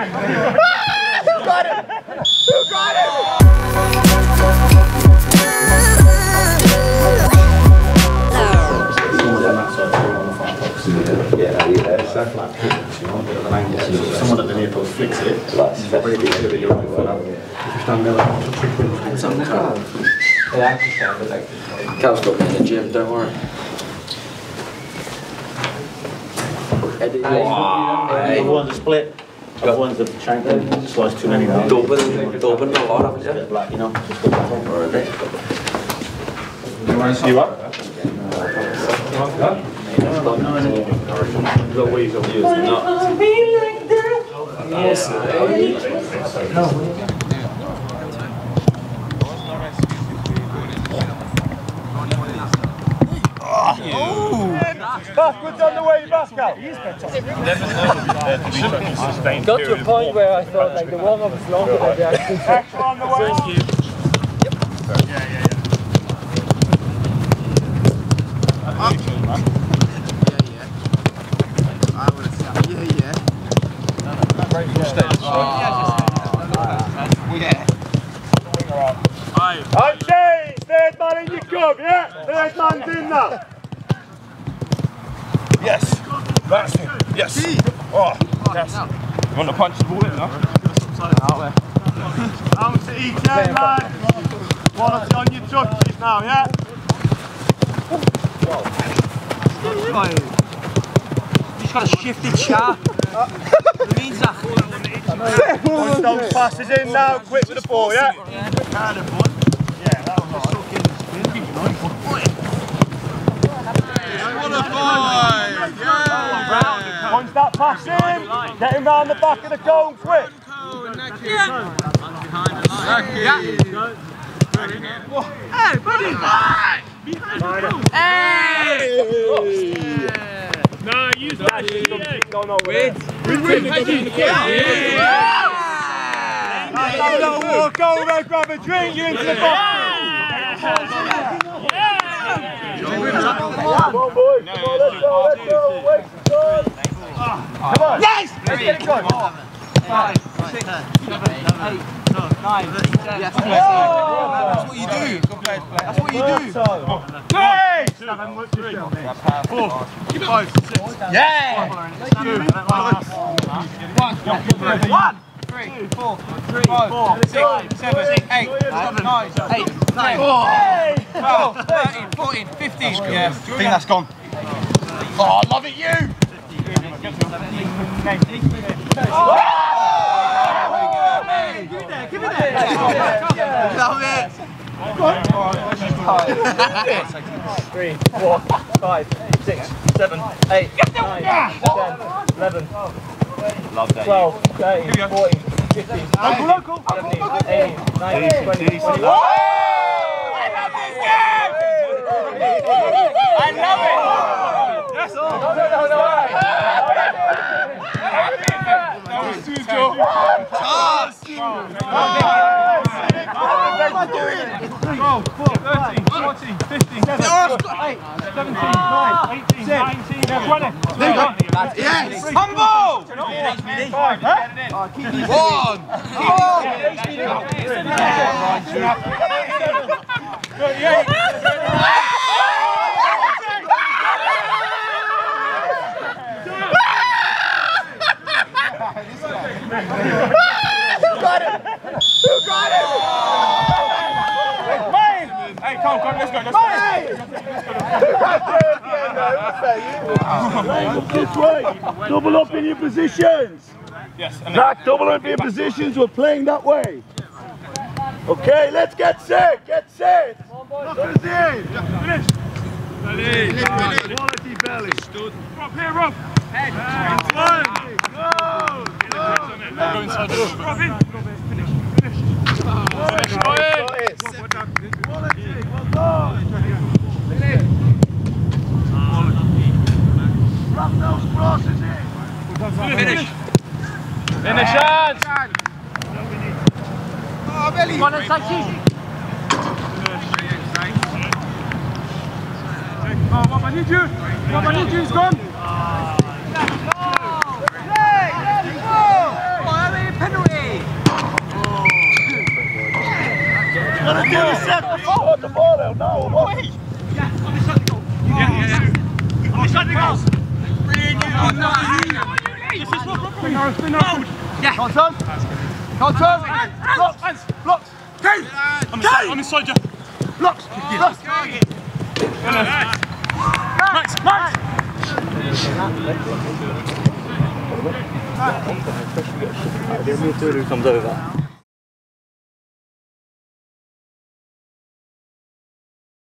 Who got it? Who got it? Someone at the near post flicks it. That's very good. You're right for that. If you stand there like it's on the car. Cal's got me in the gym, don't worry. Other one's a split. Other one's a shank. Slice too many now. Dublin a lot, haven't you? Black, you know. You up? The ways of using Yes. Backwards on the way, Pascal. Got to a point where I thought like the warm-up was longer than the actual Extra on the way. I'm changed. Third man in your club, yeah? Third man's in now. Yes, that's it. Yes. Oh, yes. You want to punch the ball in, no? Down to each end, lad. Quality on your touches now, yeah? He's got a shifted sharp. It means that. Punch those passes in now, quick with the ball, yeah? Yeah, that was alright. Punch that pass in, get him round the back of the cone, quick. Hey, buddy! Hey! No, use that. No, wait. Don't walk over, grab a drink, you're into the box. Come on, boys. Come on, let's go. Wait, come on. Yes! Let's get it going. 5, 6, 7, 8, 9, 10. Yes, that's what you do. That's what you do. 3, 4, 5, 6. Yeah! 2, 1. 3, 4, 6, 7, 8, 9, 8, 10, 12, 13, 14, 15. Yeah, I think that's gone. Oh, I love it, you! Give me that. Love it! 3, 4, 5, 6, 7, 8, 9, 10, 11, 12, 13, 14, 15, 16, 17, 18, 19, 20, 21. I love it! Yes! No. That was too Joe. What am I doing? 12, 13, 14, 15, 17, 18, 19, 20. Yes! Humble! 1. Who got it? Who got it? Mine! Hey, come, let's go. Mine! This way. Double up in your positions. Yes. Zach, double up in your positions. We're playing that way. Okay, let's get set. Get set. Finish. Quality belly. Rob here, Rob. Head. One. Go. Go inside. Rob in. Finish. Finish. Go in. Quality. Well done. Wrap those crosses in. Finish. Finish hands. Oh, belly! Come on, it's like cheesy. What I need you is gone. Let's go! What the ball out now, or what? Blocks! I'm inside you! Blocks! Max! Who comes over?